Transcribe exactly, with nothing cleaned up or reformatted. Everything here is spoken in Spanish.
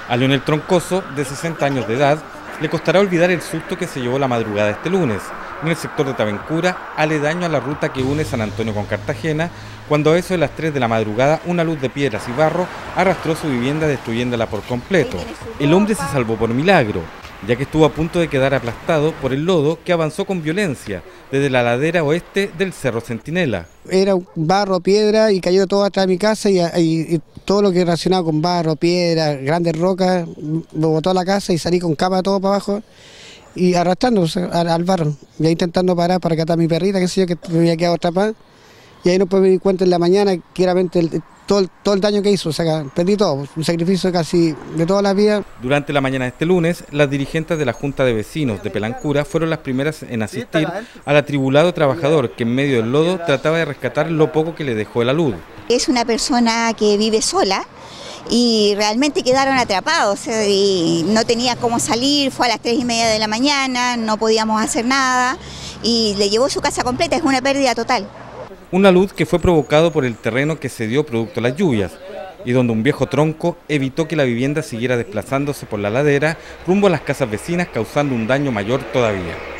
A Leonel Troncoso, de sesenta años de edad, le costará olvidar el susto que se llevó la madrugada de este lunes, en el sector de Tabencura, aledaño a la ruta que une San Antonio con Cartagena, cuando a eso de las tres de la madrugada una luz de piedras y barro arrastró su vivienda destruyéndola por completo. El hombre se salvó por milagro, ya que estuvo a punto de quedar aplastado por el lodo que avanzó con violencia desde la ladera oeste del Cerro Centinela. Era barro, piedra y cayó todo atrás de mi casa y, y, y todo lo que relacionado con barro, piedra, grandes rocas, me botó a la casa y salí con cama todo para abajo y arrastrando al, al barro, ya intentando parar para catar a mi perrita, que sé yo, que me había quedado atrapada. Y ahí no me di cuenta en la mañana que era el, todo, el, todo el daño que hizo, o sea, perdí todo, un sacrificio casi de toda la vida. Durante la mañana de este lunes, las dirigentes de la Junta de Vecinos de Pelancura fueron las primeras en asistir al atribulado trabajador que en medio del lodo trataba de rescatar lo poco que le dejó la luz. Es una persona que vive sola y realmente quedaron atrapados y no tenía cómo salir, fue a las tres y media de la mañana, no podíamos hacer nada y le llevó su casa completa, es una pérdida total. Una luz que fue provocado por el terreno que se dio producto de las lluvias y donde un viejo tronco evitó que la vivienda siguiera desplazándose por la ladera rumbo a las casas vecinas, causando un daño mayor todavía.